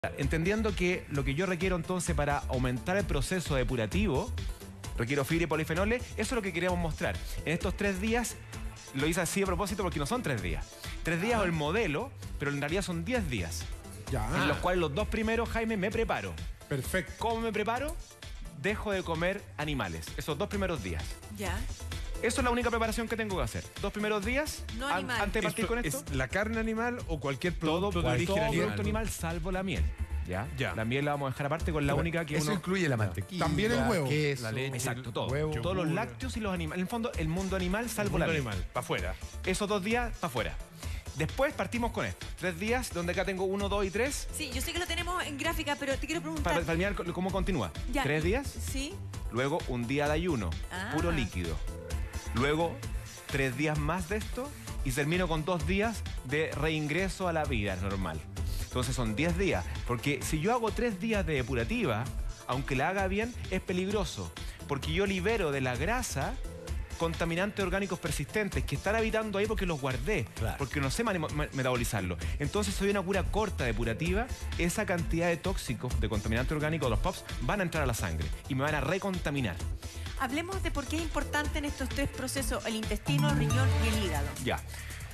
Entendiendo que lo que yo requiero entonces para aumentar el proceso depurativo, requiero fibra y polifenoles, eso es lo que queríamos mostrar. En estos 3 días, lo hice así a propósito porque no son 3 días. 3 días o el modelo, pero en realidad son 10 días. Ya. En los cuales los 2 primeros, Jaime, me preparo. Perfecto. ¿Cómo me preparo? Dejo de comer animales, esos 2 primeros días. Ya. Eso es la única preparación que tengo que hacer. 2 primeros días, No animal. antes de partir con esto. ¿Es la carne animal o cualquier Todo producto de origen animal? producto animal salvo la miel. ¿Ya? Ya. La miel la vamos a dejar aparte con la única que Eso uno... incluye la mantequilla, También el huevo. queso, la leche. Exacto, todo. huevo, Todos los yogur. lácteos y los animales. En el fondo, el mundo animal salvo Mundo la miel. animal, para afuera. Esos 2 días, para afuera. Después partimos con esto. 3 días, donde acá tengo 1, 2 y 3. Sí, yo sé que lo tenemos en gráfica, pero te quiero preguntar. Para terminar, ¿cómo continúa? Ya. 3 días, Sí. luego un día de ayuno, Ah. puro líquido. Luego 3 días más de esto y termino con 2 días de reingreso a la vida normal. Entonces son 10 días, porque si yo hago 3 días de depurativa, aunque la haga bien, es peligroso, porque yo libero de la grasa contaminantes orgánicos persistentes que están habitando ahí porque los guardé, Claro. porque no sé metabolizarlo. Entonces, si hay una cura corta depurativa, esa cantidad de tóxicos, de contaminantes orgánicos de los POPs, van a entrar a la sangre y me van a recontaminar. Hablemos de por qué es importante en estos 3 procesos el intestino, el riñón y el hígado. Ya.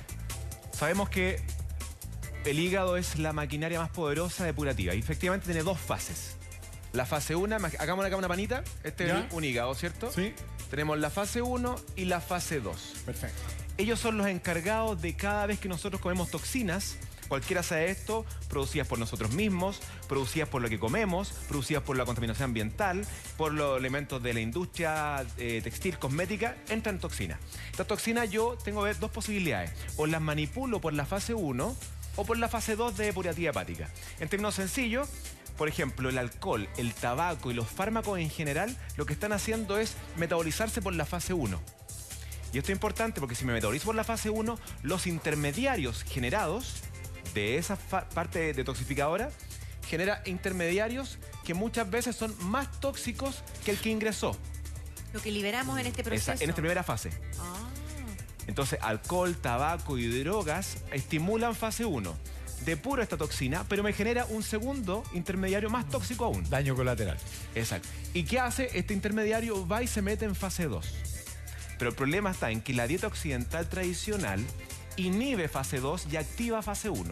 Sabemos que el hígado es la maquinaria más poderosa depurativa y efectivamente tiene 2 fases. La fase 1, hagamos acá una panita, este ¿Ya? es un hígado, ¿cierto? Sí. Tenemos la fase 1 y la fase 2. Perfecto. Ellos son los encargados de cada vez que nosotros comemos toxinas, cualquiera sea esto, producidas por nosotros mismos, producidas por lo que comemos, producidas por la contaminación ambiental, por los elementos de la industria textil, cosmética, entran toxinas. Estas toxinas yo tengo 2 posibilidades, o las manipulo por la fase 1 o por la fase 2 de depurativa hepática. En términos sencillos, por ejemplo, el alcohol, el tabaco y los fármacos en general, lo que están haciendo es metabolizarse por la fase 1. Y esto es importante porque si me metabolizo por la fase 1, los intermediarios generados de esa parte detoxificadora genera intermediarios que muchas veces son más tóxicos que el que ingresó Lo que liberamos en este proceso. en esta primera fase. Ah. Entonces, alcohol, tabaco y drogas estimulan fase 1. Depuro esta toxina, pero me genera un segundo intermediario más tóxico aún. daño colateral. Exacto. ¿Y qué hace? Este intermediario va y se mete en fase 2. Pero el problema está en que la dieta occidental tradicional inhibe fase 2 y activa fase 1.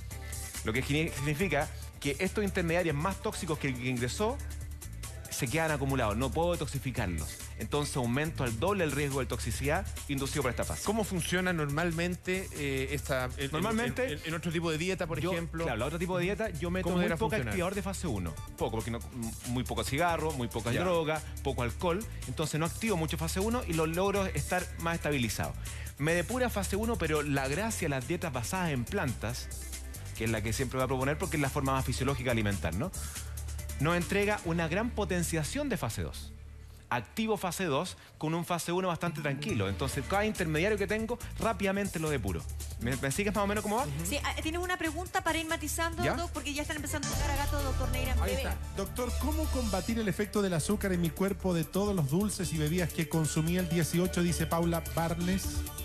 Lo que significa que estos intermediarios más tóxicos que el que ingresó se quedan acumulados. No puedo detoxificarlos. Entonces aumento al doble el riesgo de toxicidad inducido por esta fase. ¿Cómo funciona normalmente Normalmente, en otro tipo de dieta, por ejemplo? Claro, la otro tipo de dieta, yo meto ¿Cómo muy deberá poco funcionar? activador de fase 1. Poco, porque muy poco cigarro, muy poca Ya. droga, poco alcohol. Entonces no activo mucho fase 1 y lo logro estar más estabilizado. Me depura fase 1, pero la gracia de las dietas basadas en plantas, que es la que siempre voy a proponer porque es la forma más fisiológica de alimentar, ¿no? Nos entrega una gran potenciación de fase 2. Activo fase 2 con un fase 1 bastante tranquilo. Entonces, cada intermediario que tengo, rápidamente lo depuro. ¿Me sigues más o menos cómo va? Sí, ¿tienes una pregunta para ir matizando, ¿Ya? Doc? Porque ya están empezando a llegar a gato, doctor Neira, en Ahí breve. está. Doctor, ¿cómo combatir el efecto del azúcar en mi cuerpo de todos los dulces y bebidas que consumí el 18? Dice Paula Barnes.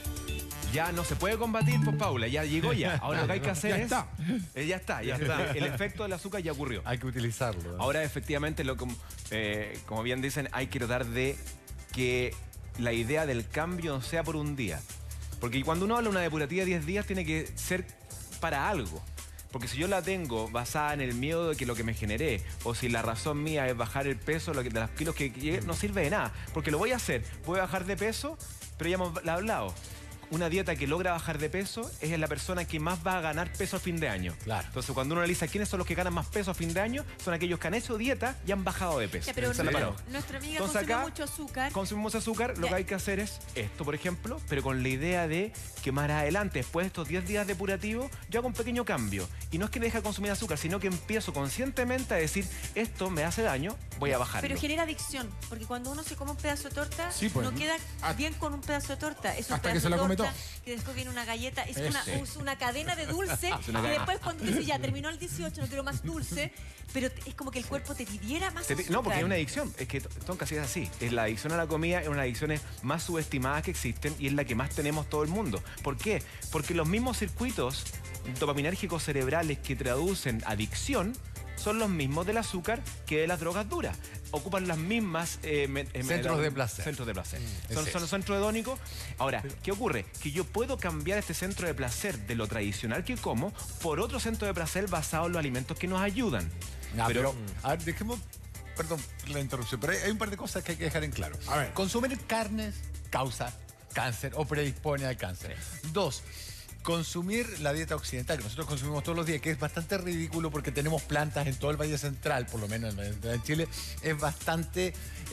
Ya no se puede combatir, pues Paula, ya llegó ya. Ahora lo que hay que hacer Ya es... está. Ya está. El efecto del azúcar ya ocurrió. Hay que utilizarlo. Ahora efectivamente, como bien dicen, hay que tratar de que la idea del cambio no sea por un día. Porque cuando uno habla de una depurativa de 10 días, tiene que ser para algo. Porque si yo la tengo basada en el miedo de que lo que me generé, o si la razón mía es bajar el peso de los kilos que llegué, no sirve de nada. Porque lo voy a hacer, voy a bajar de peso, pero ya hemos hablado. Una dieta que logra bajar de peso es la persona que más va a ganar peso a fin de año. Claro. Entonces, cuando uno analiza quiénes son los que ganan más peso a fin de año, son aquellos que han hecho dieta y han bajado de peso. Ya, pero Esa es la nuestra, paradoja. nuestra amiga Entonces, consumió acá mucho azúcar. consumimos azúcar, lo Ya. que hay que hacer es esto, por ejemplo, pero con la idea de que más adelante, después de estos 10 días depurativos, yo hago un pequeño cambio. Y no es que deje de consumir azúcar, sino que empiezo conscientemente a decir, esto me hace daño, voy a bajarlo. Pero genera adicción, porque cuando uno se come un pedazo de torta, Sí, pues. no queda bien con un pedazo de torta. Es un Hasta que pedazo se la de come torta, todo. que después viene una galleta. Es Ese. una cadena de dulce. una Y cadena. después cuando dices, ya, terminó el 18, no quiero más dulce, pero es como que el cuerpo te pidiera más azúcar. No, porque es una adicción. Es que Tonka, es así. Es la adicción a la comida es una de las adicciones más subestimadas que existen y es la que más tenemos todo el mundo. ¿Por qué? Porque los mismos circuitos dopaminérgicos cerebrales que traducen adicción son los mismos del azúcar que de las drogas duras. Ocupan las mismas... Centros de placer. Centros de placer. Son eso. los centros hedónicos. Ahora, ¿qué ocurre? Que yo puedo cambiar este centro de placer de lo tradicional que como por otro centro de placer basado en los alimentos que nos ayudan. Pero, a ver, dejemos... Perdón por la interrupción, pero hay un par de cosas que hay que dejar en claro. A ver. Consumir carnes causa cáncer o predispone al cáncer. 2. Consumir la dieta occidental, que nosotros consumimos todos los días, que es bastante ridículo porque tenemos plantas en todo el Valle Central, por lo menos en Chile, es bastante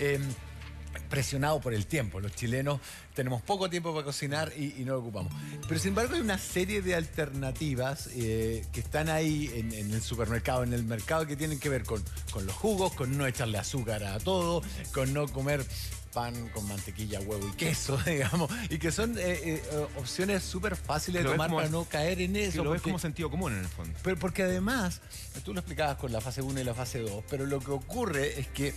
presionado por el tiempo. Los chilenos tenemos poco tiempo para cocinar y no lo ocupamos. Pero sin embargo hay una serie de alternativas que están ahí en el supermercado, en el mercado, que tienen que ver con los jugos, con no echarle azúcar a todo, con no comer pan con mantequilla, huevo y queso, digamos, y que son opciones súper fáciles de tomar para no caer en eso. Que lo ves como sentido común en el fondo. Pero porque además, tú lo explicabas con la fase 1 y la fase 2, pero lo que ocurre es que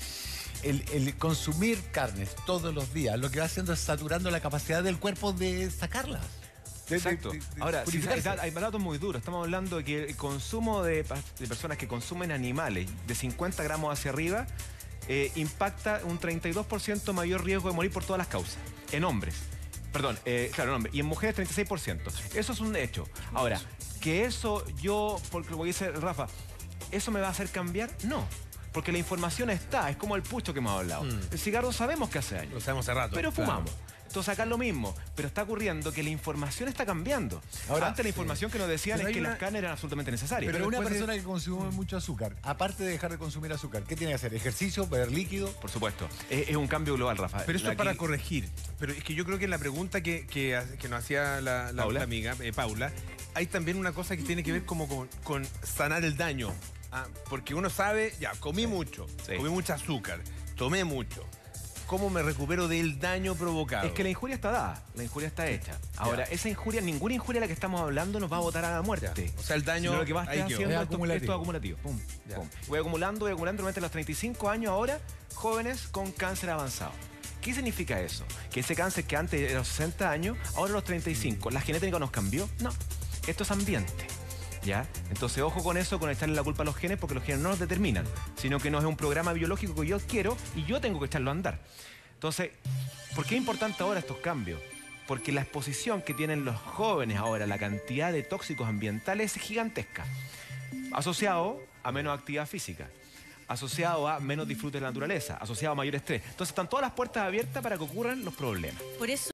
el consumir carnes todos los días lo que va haciendo es saturando la capacidad del cuerpo de sacarlas. Exacto. Ahora, purificarse. hay datos muy duros. Estamos hablando de que el consumo de personas que consumen animales de 50 gramos hacia arriba impacta un 32% mayor riesgo de morir por todas las causas. En hombres. Perdón, claro, en hombres. Y en mujeres 36%. Eso es un hecho. Ahora, que eso yo, porque lo voy a decir, Rafa, ¿eso me va a hacer cambiar? No. Porque la información está, es como el pucho que hemos hablado. El cigarro sabemos que hace daño. Lo sabemos hace rato. Pero fumamos. Entonces acá es lo mismo, pero está ocurriendo que la información está cambiando. Ahora, antes la información que nos decían pero es hay que una- las carnes eran absolutamente necesarias. Pero una después persona que consume mucho azúcar, aparte de dejar de consumir azúcar, ¿qué tiene que hacer? ¿Ejercicio? ¿Beber líquido? Por supuesto, es un cambio global, Rafa. Pero esto es Aquí- para corregir. Pero es que yo creo que en la pregunta que nos hacía la ¿Paula? amiga, Paula, hay también una cosa que tiene que ver como con sanar el daño. Porque uno sabe, ya, comí mucho, Sí. comí mucho azúcar, tomé mucho. ¿Cómo me recupero del daño provocado? Es que la injuria está dada, la injuria está hecha. Ahora, esa injuria, ninguna injuria de la que estamos hablando nos va a botar a la muerte. O sea, el daño Sino lo que va a estar ahí quedó. haciendo Es esto acumulativo. es acumulativo. Pum, Ya. pum. Voy acumulando durante los 35 años ahora, jóvenes con cáncer avanzado. ¿Qué significa eso? Que ese cáncer que antes era los 60 años, ahora a los 35. ¿La genética nos cambió? No. Esto es ambiente. ¿Ya? Entonces, ojo con eso, con echarle la culpa a los genes, porque los genes no nos determinan, sino que no es un programa biológico que yo quiero y yo tengo que echarlo a andar. Entonces, ¿por qué es importante ahora estos cambios? Porque la exposición que tienen los jóvenes ahora, la cantidad de tóxicos ambientales es gigantesca. Asociado a menos actividad física, asociado a menos disfrute de la naturaleza, asociado a mayor estrés. Entonces, están todas las puertas abiertas para que ocurran los problemas. Por eso